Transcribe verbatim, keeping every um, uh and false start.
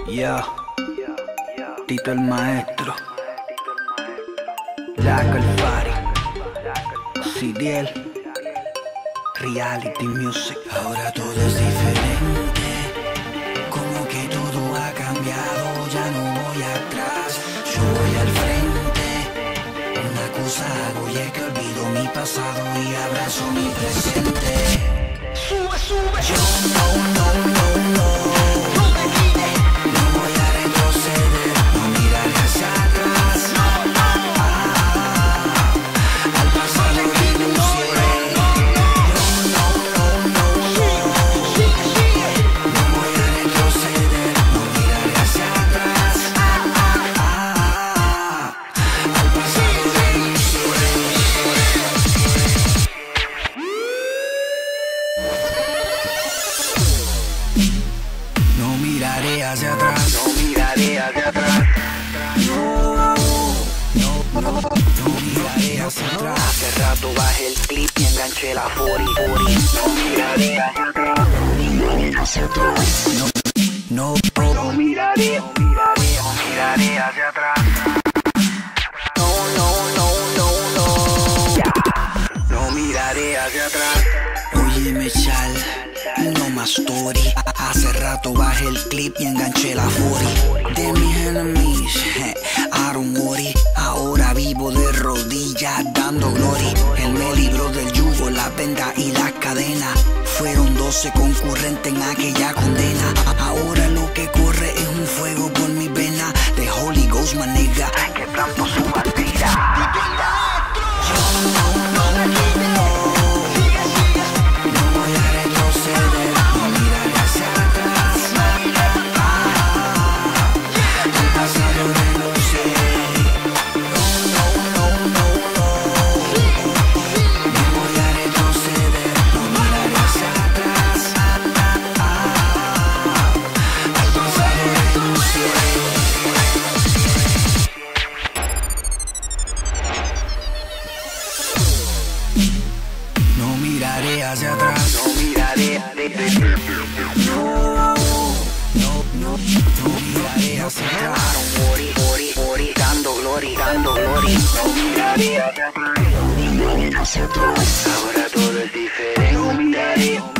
Ya, Tito el maestro, Jack el Fari, Sidiel, Reality Music. Ahora todo es diferente, como que todo ha cambiado, ya no voy atrás, yo voy al frente. Una cosa hago y es que olvido mi pasado y abrazo mi presente. Sube, sube. Yo no, no, no, no, no voy a retroceder, no miraré hacia atrás. Ah, al pasado renuncié. Yo no, no, no, no, no voy a retroceder, no miraré hacia atrás. Ah, al pasado renuncié. No miraré hacia atrás, No miraré hacia atrás. no, no, no, no miraré hacia atrás. Hace rato bajé el clip y enganché la cuarenta cuarenta. No miraré hacia atrás. No, No miraré, no miraré, no miraré hacia atrás. No, no, no, no, no. Ya. No miraré hacia atrás. óyeme chal, no más story. Hace rato bajé el clip y enganché la cuarenta. De mis enemies, je, I don't worry. Ahora vivo de rodillas dando gloria. Él me libró del yugo, la venda y la cadena. Fueron doce concurrentes en aquella condena. Ahora lo que corre es un fuego por mi vena. The Holy Ghost, my nigga, Que planto su bandera. yo no, no, no, no. No voy a retroceder, no miraré hacia atrás. Ah, al pasado renuncié. No, no, no, no, no. No voy a retroceder, no miraré hacia atrás. Ah, al pasado renuncié. No miraré hacia atrás. No miraré. No, no, no, no miraré hacia atrás. Aaron, Ori, Ori, Ori, dando gloria, dando gloria. No miraré hacia atrás. Ahora todo es diferente. No miraré.